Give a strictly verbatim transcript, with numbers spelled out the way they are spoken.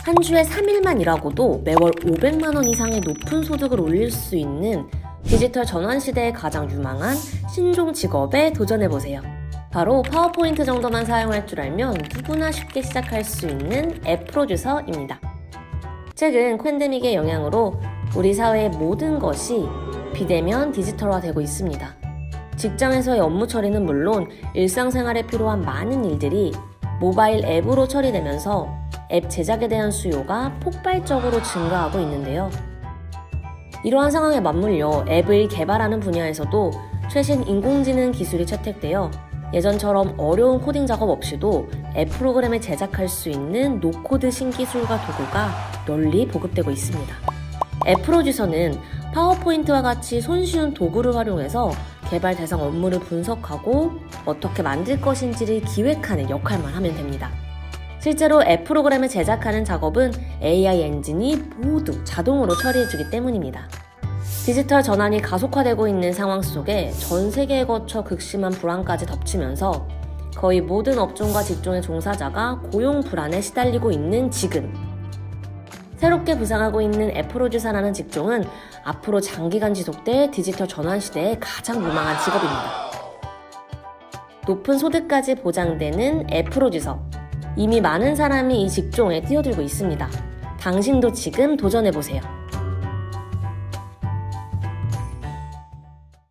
한 주에 삼 일만 일하고도 매월 오백만 원 이상의 높은 소득을 올릴 수 있는 디지털 전환 시대에 가장 유망한 신종 직업에 도전해보세요. 바로 파워포인트 정도만 사용할 줄 알면 누구나 쉽게 시작할 수 있는 앱 프로듀서입니다. 최근 팬데믹의 영향으로 우리 사회의 모든 것이 비대면 디지털화되고 있습니다. 직장에서의 업무 처리는 물론 일상생활에 필요한 많은 일들이 모바일 앱으로 처리되면서 앱 제작에 대한 수요가 폭발적으로 증가하고 있는데요. 이러한 상황에 맞물려 앱을 개발하는 분야에서도 최신 인공지능 기술이 채택되어 예전처럼 어려운 코딩 작업 없이도 앱 프로그램을 제작할 수 있는 노코드 신기술과 도구가 널리 보급되고 있습니다. 앱 프로듀서는 파워포인트와 같이 손쉬운 도구를 활용해서 개발 대상 업무를 분석하고 어떻게 만들 것인지를 기획하는 역할만 하면 됩니다. 실제로 앱 프로그램을 제작하는 작업은 에이아이 엔진이 모두 자동으로 처리해주기 때문입니다. 디지털 전환이 가속화되고 있는 상황 속에 전 세계에 거쳐 극심한 불안까지 덮치면서 거의 모든 업종과 직종의 종사자가 고용 불안에 시달리고 있는 지금, 새롭게 부상하고 있는 앱 프로듀서라는 직종은 앞으로 장기간 지속될 디지털 전환 시대의 가장 유망한 직업입니다. 높은 소득까지 보장되는 앱 프로듀서. 이미 많은 사람이 이 직종에 뛰어들고 있습니다. 당신도 지금 도전해보세요.